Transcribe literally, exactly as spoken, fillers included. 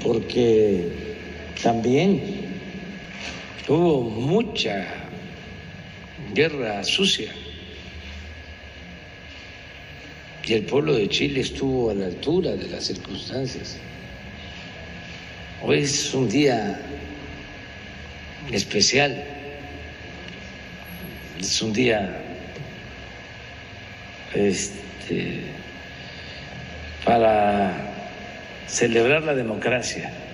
porque también hubo mucha guerra sucia y el pueblo de Chile estuvo a la altura de las circunstancias. Hoy es un día especial, es un día este, para celebrar la democracia.